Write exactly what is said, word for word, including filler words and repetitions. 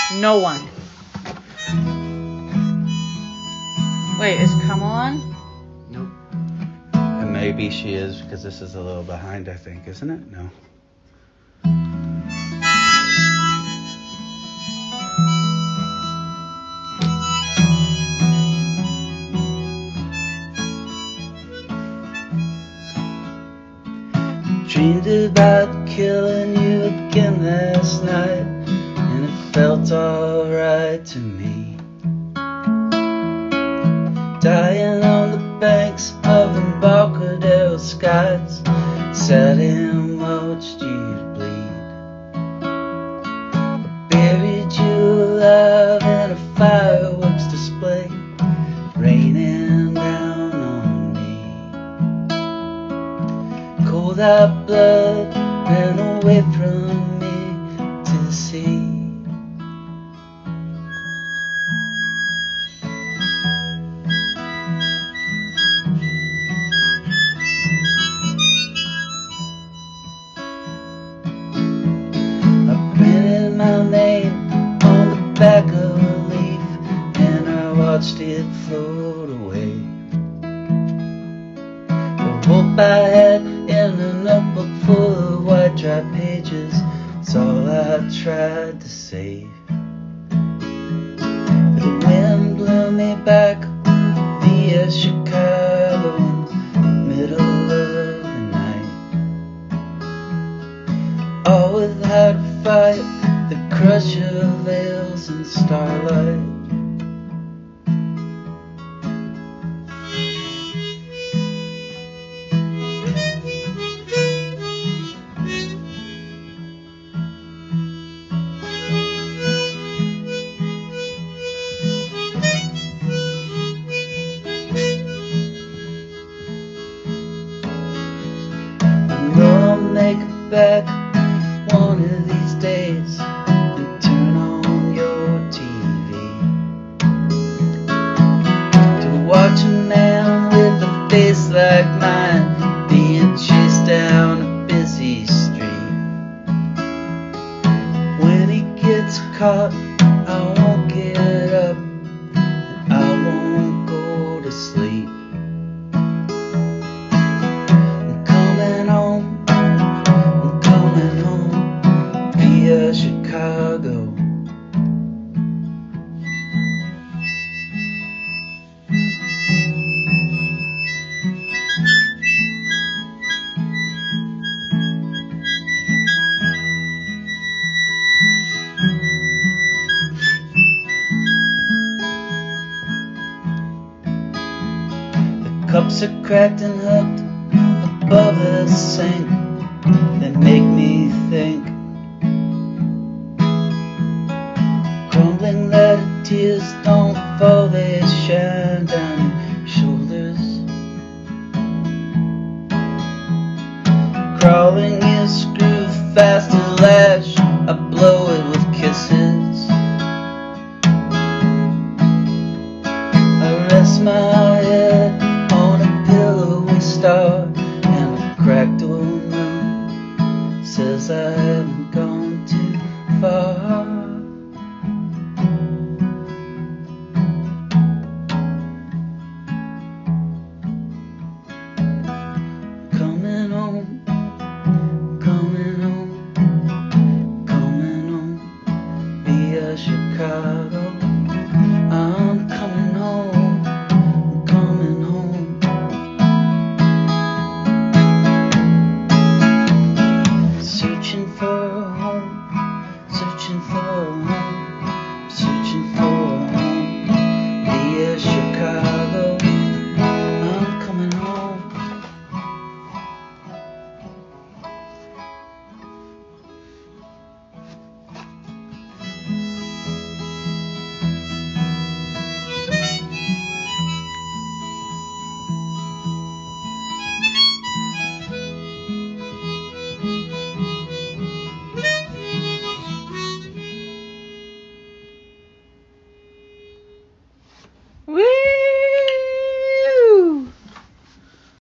No one. Wait, is Kamala on? Nope. And maybe she is because this is a little behind, I think, isn't it? No. Dreamed about killing you again last night, and it felt alright to me. Dying on the banks of Embarcadero skies, sat and watched you bleed. I buried you alive in a fireworks display, raining down on me. Cold hot blood ran away from me to the sea. My name on the back of a leaf, and I watched it float away. The hope I had in a notebook full of white dry pages, it's all I tried to save. The wind blew me back via Chicago in the middle of the night, all without a fight, the crush of veils and starlight. I know I'll make it back one of these days. Watch a man with a face like mine being chased down a busy street. When he gets caught, I won't get up, and I won't go to sleep. I'm coming home, I'm coming home via Chicago. Cups are cracked and hooked above the sink, they make me think. Crumbling letter tears don't fall, they shine down your shoulders. Crawling is screw fast to lash, I blow it with kisses. I rest my head on a pillowy star, and a cracked old moon says I haven't gone too far. Coming home, coming home, coming home via Chicago. I'm coming home, coming home. Searching for a home, searching for a home.